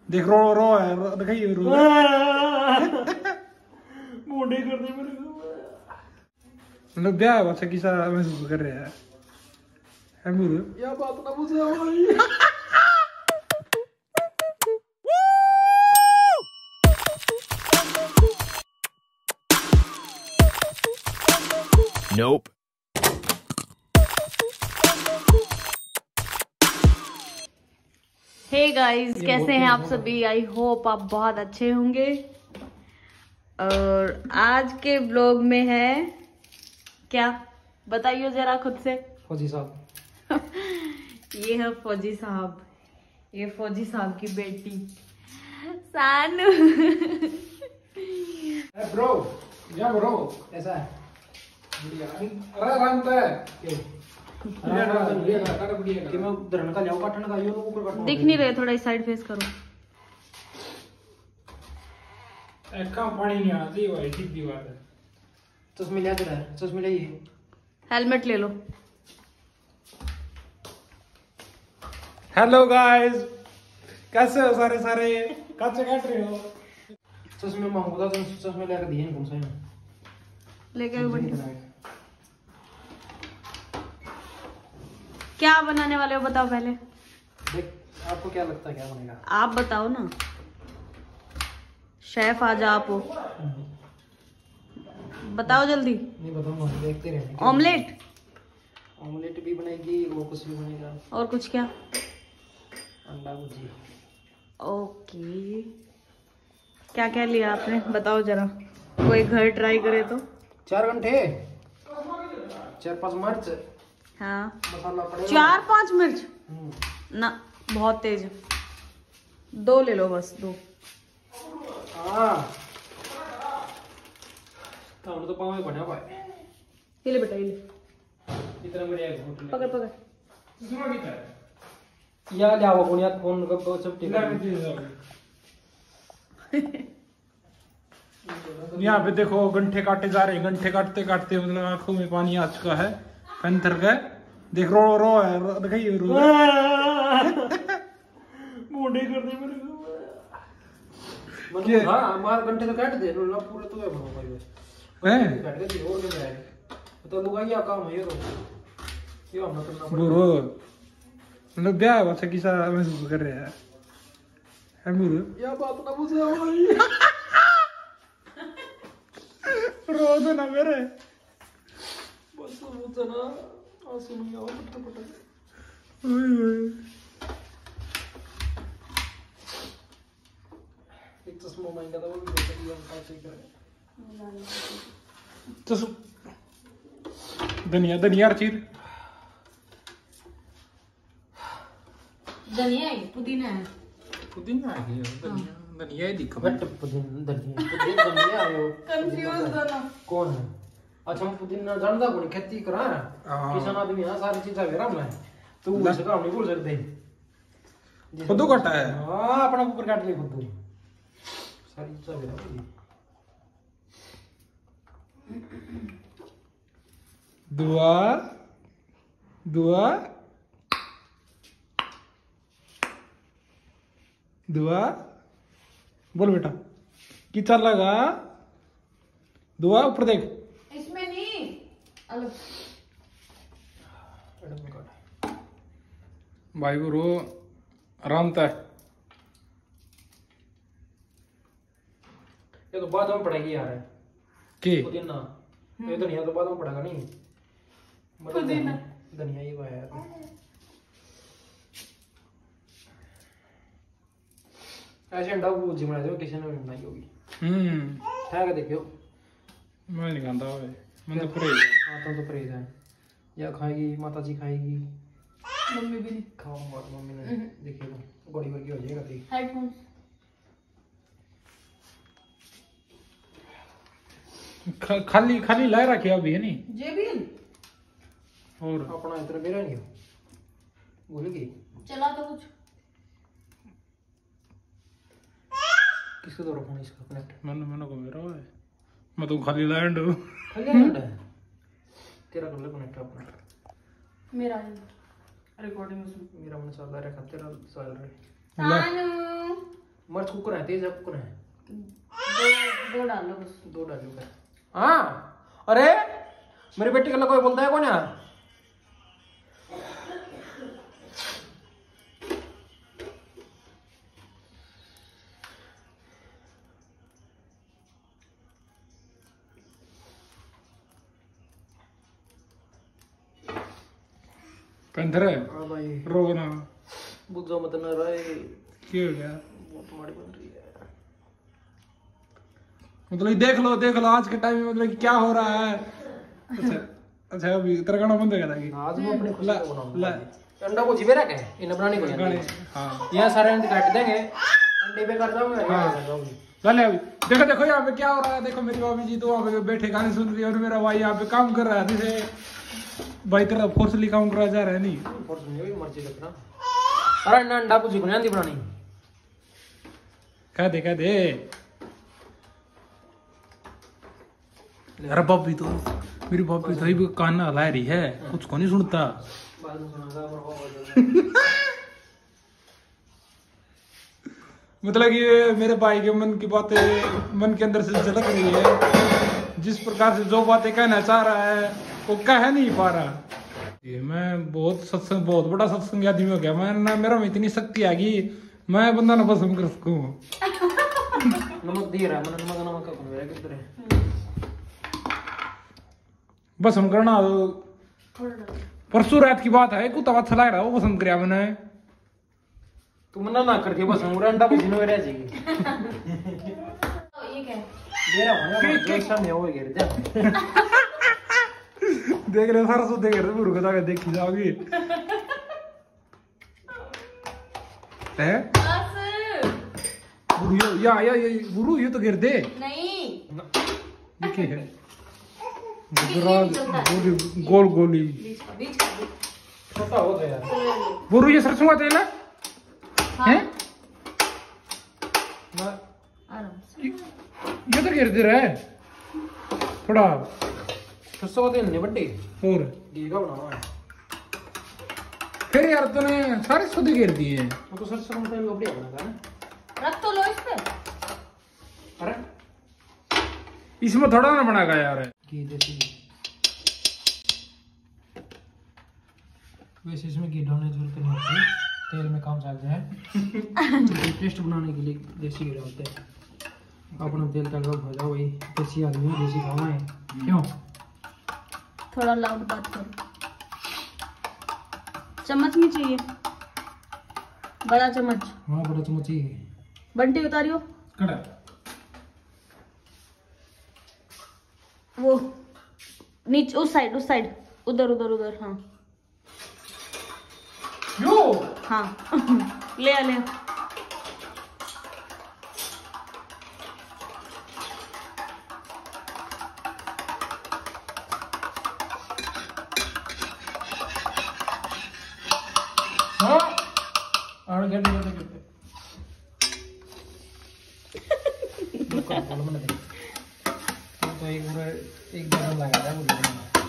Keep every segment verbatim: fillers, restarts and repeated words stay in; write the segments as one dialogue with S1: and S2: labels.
S1: देख रो रो है दिखाइए रो
S2: मोटे कर दे मेरे को।
S1: मतलब ब्याह बच्चा किसा महसूस कर रहे हैं है मुझे
S2: या बात ना मुझे भाई।
S3: Nope.
S4: हे गाइस, कैसे हैं आप सभी? आई होप आप बहुत अच्छे होंगे। और आज के ब्लॉग में है क्या, बताइए जरा खुद से।
S2: फौजी साहब
S4: ये है फौजी साहब, ये फौजी साहब की बेटी सानू।
S1: ब्रो या ब्रो
S2: ऐसा है।
S1: अरे राम है
S2: कि मैं धरन का जाऊं काटने का यो ऊपर काटूं।
S4: दिख नहीं रहे, थोड़ा इस साइड फेस करो।
S1: का पानी नहीं आती भाई, सीधी बात है।
S2: चश्मे ले रहा है, चश्मे ले।
S4: हेलमेट ले लो।
S1: हेलो गाइस, कैसे हो सारे सारे? कैसे काट रहे हो?
S2: चश्मे मांगूंगा तो चश्मे लेकर दिए कौन सा है
S4: लेके बढ़िया। क्या बनाने वाले हो बताओ पहले।
S2: देख आपको क्या लगता है क्या बनेगा?
S4: आप बताओ ना, शेफ आज आप हो, बताओ जल्दी।
S2: नहीं बताऊंगा, देखते रहेंगे।
S4: ऑमलेट
S2: ऑमलेट भी बनेगी और कुछ भी बनेगा।
S4: और कुछ क्या?
S2: अंडा भुजिया।
S4: ओके, क्या क्या लिया आपने बताओ जरा, कोई घर ट्राई करे तो।
S2: चार घंटे चार पांच मिर्च।
S4: हाँ,
S2: मसाला पड़ेगा।
S4: चार पांच मिर्च
S2: हम्म।
S4: ना, बहुत तेज। दो ले लो बस, दो।
S2: हाँ तो पाँव में बना पाए।
S4: ये ले बेटा, ये ले,
S2: इतना बढ़िया होटल
S4: पकड़ पकड़।
S2: या जाओ कौन या कौन कब सब ठीक है।
S1: यहाँ पे देखो गंठे काटे जा रहे हैं, गंठे काटते काटते मतलब आंखों में पानी आ चुका है। पैंथर का देख रो रो है दिखाइए रो
S2: मोटे कर दे मेरे को। मतलब हां हमारे घंटे तो काट दे ना पूरा तो है भाई बस
S1: हैं
S2: काट दे और नहीं जाए तो लुगा क्या काम है ये तो ये हम करना पड़ेगा।
S1: बुरो मतलब ब्याह बच्चा किसा महसूस कर रहे हैं है मुझे
S2: या बात ना मुझे भाई।
S1: रो दो ना मेरे
S2: बस मुझे ना आंसू नहीं आओ पट पट।
S1: ओए ओए
S2: एक चश्मा मांगा था वो भी देखा दिया हम कैसे करें।
S1: तो धनिया धनिया चीर
S4: धनिया है, पुदीना है।
S1: पुदीना आ गया, धनिया धनिया ही दिखा।
S2: बट पुदीना धनिया पुदीना धनिया आयो
S4: कंफ्यूज दोनों।
S2: कौन है? अच्छा हम पुदीना जानदा कौन खेती करा किसान आदमी हां सारी चीजें वेरा में तू उसे काम नहीं बोल सकते।
S1: खुद काटा है।
S2: हां अपना ऊपर काट ले खुद सारी चीजें वेरा।
S1: दुआ दुआ दुआ बोल बेटा कि चल लगा। दुआ ऊपर देख।
S4: इसमें नहीं अलग।
S1: भाई गुरु आराम था।
S2: ये तो बाद में पड़ेगी यार
S1: के
S2: पुदीना। ये धनिया तो बाद में पड़ेगा नहीं।
S4: पुदीना
S2: धनिया ही है यार। ऐसे अंडा भुर्जी बना दो किसी ने भी बनाई होगी।
S1: हम्म
S2: खा के देखियो।
S1: मैं नहीं खाता भाई, मैं तो परहेज है।
S2: हाँ तो तो परहेज है। या खाएगी माता जी खाएगी,
S4: मम्मी भी नहीं।
S2: खाओ और मम्मी ने देखियो गोली वर्गी हो जाएगा ती।
S4: हेडफोन
S1: खा, खाली खाली लाए रखे अभी है नहीं
S4: जेबीएल
S2: और अपना इतना बेरा नहीं हो भूल गई।
S4: चला तो कुछ
S2: किसको दो फोन इसका कनेक्ट।
S1: मैंने मैंने को मेरा है, मैं तो खाली लैंड हूँ।
S2: खाली लैंड है तेरा कर ले कनेक्ट अपना।
S4: मेरा रिकॉर्डिंग उसमें
S2: मेरा मन चल रहा है तेरा चल रहा है।
S4: सानू
S2: मर्च कुकर है, तेज कुकर है।
S4: दो दो डालो बस।
S2: दो डालूंगा। हाँ अरे मेरी बेटी का कोई बोलता है कौन यार?
S1: पेंथर है
S2: हाँ भाई
S1: रो ना
S2: बुझो मत ना रहे।
S1: क्या हो गया?
S2: बहुत माड़ी बन रही है।
S1: मतलब देख लो देख लो आज के टाइम में मतलब क्या हो रहा है। अच्छा अच्छा अभी तेरा गाना बंद हो गया था कि
S2: आज मैं अपने खुद
S1: ला
S2: से बनाऊंगा।
S1: ला
S2: अंडा को जिबे रखे इन बनाने को
S1: गाने हाँ
S2: यहाँ सारे अंडे काट देंगे, अंडे पे कर जाऊंगा यहाँ कर जाऊंगी।
S1: चले अभी देखो देखो यहाँ पे क्या हो रहा है। देखो मेरी भाभी जी तो वहाँ पे बैठे गाने सुन रही है और मेरा भाई यहाँ पे काम कर रहा है। जैसे भाई तेरा फोर्सली काम करा जा रहा है नहीं
S2: फोर्स नहीं होगी मर्जी लगना। अरे ना अंडा को जिगने आंधी बनानी
S1: कह दे कह दे। अरे भाभी तो मेरी भाभी तो ही कान हला रही है कुछ को नहीं सुनता।
S2: बाद में सुनागा
S1: मतलब कि मेरे भाई के मन की बातें मन के अंदर से झलक रही है। जिस प्रकार से जो बातें कहना चाह रहा है वो कह नहीं पा रहा। ये मैं बहुत सत्संग बहुत बड़ा सत्संग आदमी हो गया। मैं ना मेरा में इतनी शक्ति आ गई मैं बंदा ना भस्म कर सकूं।
S2: नमक दे रहा है मन नमक नमक का कौन है किधर है?
S1: भस्म करना परसों रात की बात है कुछ अच्छा लग रहा है वो भस्म कराया मैंने।
S2: तू मना ना करके बस हम अंडा को जिनो रह जाएगी।
S4: ये क्या है?
S2: मेरा होना जो सामने हो गिर जा।
S1: देख रहे सारा सो देख रहे बुरु को जाके देखी जाओगी है बुरु या या ये बुरु ये तो गिर दे
S4: नहीं
S1: ये क्या है? गुजरात गोली गोल गोली
S4: बीच का बीच का
S2: छोटा हो गया यार।
S1: बुरु ये सरसों का तेल है
S4: हाँ।
S1: हैं?
S2: ना
S4: आराम से।
S1: ये ये तो गिर दे रहा है थोड़ा
S2: सरसों का तेल नहीं बड्डी
S1: और
S2: घी का बनाना है।
S1: फिर यार तूने सारे सौदे गिर दिए हैं।
S2: वो तो सरसों का तेल को बढ़िया बनाता है।
S4: रख तो लो इस पे।
S2: अरे
S1: इसमें थोड़ा ना बनाएगा यार।
S2: घी देसी घी वैसे इसमें घी डालने की जरूरत नहीं होती, तेल में काम चल जाए। टेस्ट बनाने के लिए देसी घी डालते हैं। अपना तेल का गर्म हो जाओ वही देसी आदमी है देसी खावा है क्यों?
S4: थोड़ा लाउड बात करो। चम्मच नहीं चाहिए बड़ा चम्मच।
S2: हाँ बड़ा चम्मच ही है।
S4: बंटी उतारियो
S1: कड़ा
S4: वो नीचे उस साइड उस साइड उधर उधर उधर हाँ
S1: यो
S4: हाँ ले आ ले आ।
S1: हाँ और गिर दे गिर दे
S2: तो एक पूरा एक बार लगा था मुझे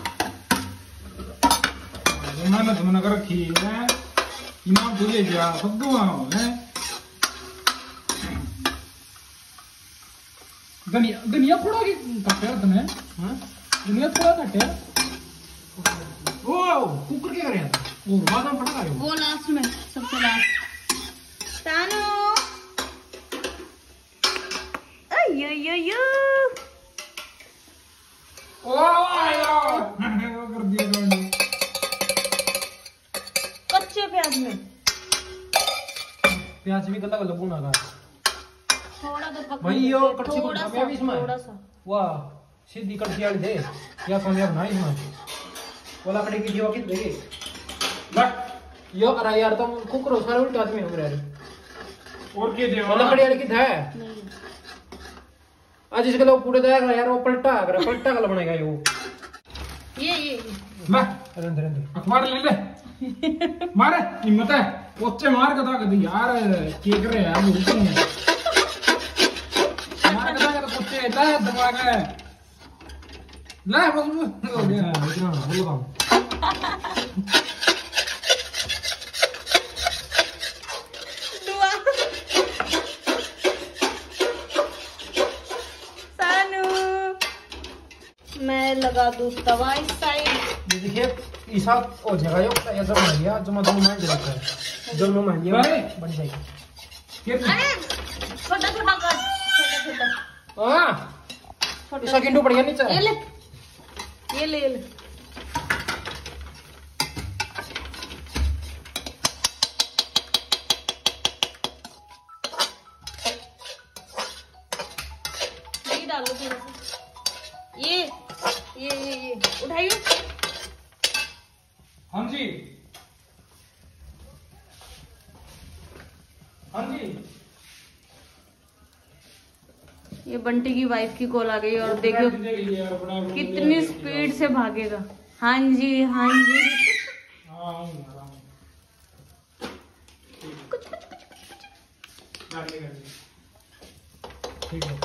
S1: मैंने तो मना कर रखी है इनाम भूले जा सब दो है धनिया धनिया थोड़ा की काटे तुमने हाँ धनिया थोड़ा काटे
S2: ओ कुकर क्या कर रहे हैं? वो बाद में पड़ा रहे हो
S4: वो लास्ट में सबसे लास्ट तानो अयो यो यो
S1: ओ यार वो कर दिया गाने
S4: कच्चे प्याज में
S2: प्याज भी गला गला भुना का
S4: थोड़ा तो पका
S2: भाई यो कच्ची को
S4: थोड़ा
S2: खाया भी
S4: सा
S2: इसमें
S4: थोड़ा सा
S2: वाह सीधी कच्ची वाली दे या सोनिया बना इसमें वाला कड़ी की जीवा कित देगे
S1: बट
S2: यो करा यार तुम कुकर सारे उल्टे आदमी हो रहे
S1: और के दे
S2: वाला कड़ी वाली कित है
S4: नहीं
S2: आज इसके लोग पूरे दया कर यार वो पलटा कर पलटा कल बनेगा ये वो
S4: ये ये ये।
S1: मैं
S2: रंध रंध
S1: अखबार ले ले मारे हिम्मत है पोचे मार के दाग दी यार के करे यार मुझे नहीं मार के दाग पोचे ऐसा दिमाग है ले बस हो गया
S2: इतना बोलो काम
S4: दुआ लगा दूं तवा इस साइड।
S2: ये देखिए ऐसा हो जाएगा यो या जब बन गया जो मतलब मान जाता है जो मैं मान गया बन जाएगी।
S4: अरे छोटा छोटा कर, छोटा छोटा।
S2: हां इसका किंडू पड़ गया नीचे।
S4: ये ले ये ले, ये ले। ये डालो थोड़ा सा। ये ये ये ये उठाइए।
S1: हाँ जी हाँ जी।
S4: ये बंटी की वाइफ की कॉल आ गई और देखो कितनी स्पीड से भागेगा। हाँ जी हाँ जी। कुछ कुछ कुछ
S2: ठीक है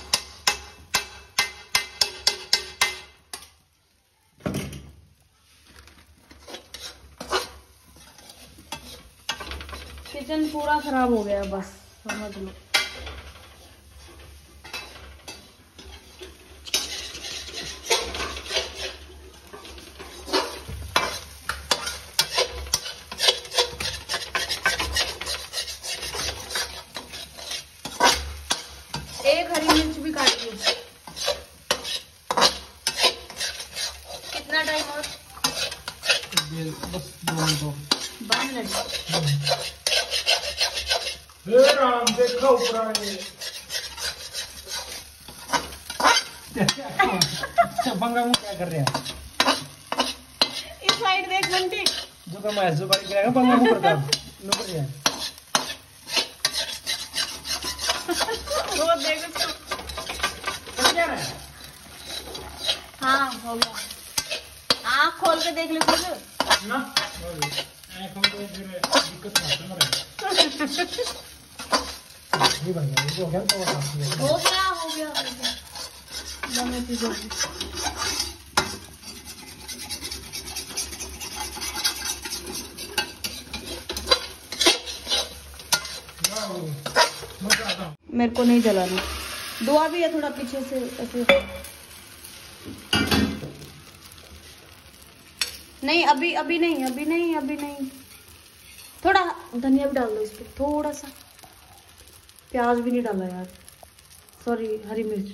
S4: किचन पूरा खराब हो गया बस समझ लो। एक हरी मिर्च भी काट ली। कितना टाइम और?
S2: बस दो मिनट
S4: बारह मिनट।
S1: हे राम देखो पुराने
S2: बंगा मुंह क्या कर रहे हैं?
S4: इस साइड देख बंटी।
S2: जो का मैं जो बारी करेगा बंगा मुंह करता नो कर रहे हैं।
S4: वो देख इसको।
S2: क्या रहा है?
S4: हाँ हो गया। आँख खोल के देख लो कुछ
S1: ना आँखों को फिर दिक्कत ना समझ।
S2: ये बन गया ये हो गया तो वो साफ किया।
S4: हो गया हो गया हो गया। दोनों चीज हो गई। मेरे को नहीं जलाना। दुआ भी है थोड़ा पीछे से ऐसे। नहीं अभी अभी नहीं अभी नहीं अभी नहीं। थोड़ा धनिया भी डाल दो इस पे थोड़ा सा। प्याज भी नहीं डाला यार, सॉरी हरी मिर्च।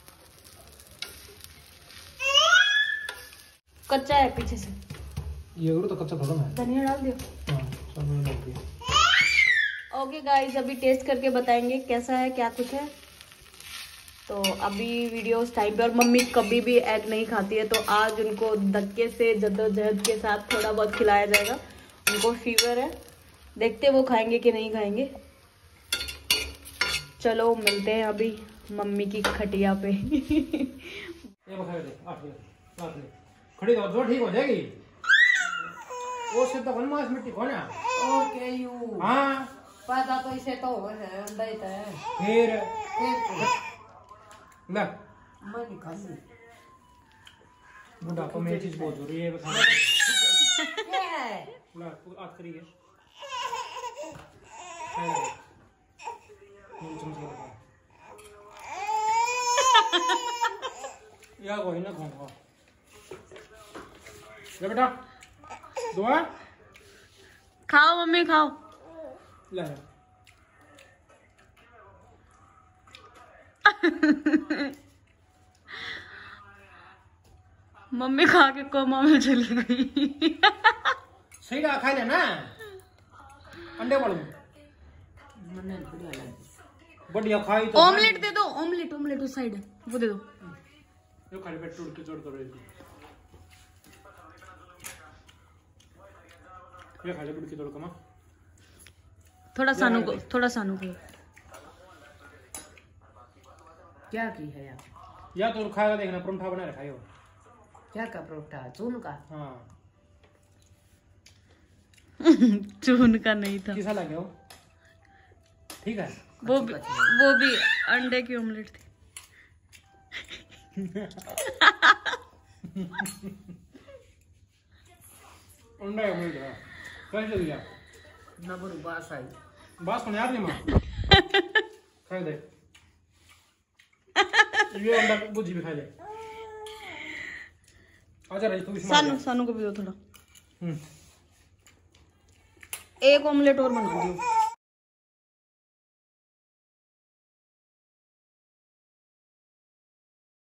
S4: कच्चा है पीछे से।
S2: ये और तो कच्चा थोड़ा है।
S4: धनिया डाल दियो।
S2: हां सब मैंने डाल दिया।
S4: ओके गाइस अभी टेस्ट करके बताएंगे कैसा है क्या कुछ है। तो अभी वीडियो उस टाइम पे, और मम्मी कभी भी एग नहीं खाती है तो आज उनको धक्के से जद्दोजहद के साथ थोड़ा बहुत खिलाया जाएगा। उनको फीवर है, देखते वो खाएंगे कि नहीं खाएंगे। चलो मिलते हैं अभी मम्मी की खटिया पे।
S2: ये बखा दे आठ ले आठ ले खड़ी दो ठीक हो जाएगी। वो से तो कौन मांस मिट्टी कौन है?
S3: ओके यू
S2: हां
S3: पता तो इसे तो हो है अंडा ही तो है।
S2: फिर ले
S3: मैं नहीं खाती।
S2: बुढ़ापा में चीज बहुत जरूरी है बता।
S3: क्या है?
S2: ला तू आज करिए। या कोई ना खाऊंगा। ले बेटा दुआ
S4: खाओ मम्मी खाओ।
S2: ले
S4: मम्मी खा के कोमा में चली गई।
S2: सही ना खा लेना अंडे वाले
S3: मैंने बढ़िया लगी।
S2: बढ़िया खाई तो
S4: ऑमलेट दे दो, ऑमलेट ऑमलेट उस साइड है वो दे दो।
S2: यो खाली पेट टूट के जोड़ करो ये खाली पेट के जोड़ कमा।
S4: थोड़ा सानू को, थोड़ा सानू को।
S3: क्या की है यार?
S2: या तो खाएगा देखना परोठा बना रखा है वो।
S3: क्या का परोठा? चून का?
S2: हाँ
S4: चून का नहीं था।
S2: कैसा लगे वो? ठीक है
S4: वो भी, वो भी अंडे की ऑमलेट थी।
S2: अंडा ऑमलेट है कैसे दिया
S3: ना बरू बास आई
S2: बास कौन यार नहीं मां खा दे ये अंडा भुर्जी भी खा ले। आजा राज तू भी
S4: सानू सानू को भी दो थोड़ा।
S2: हम्म
S4: एक ऑमलेट और बना दियो।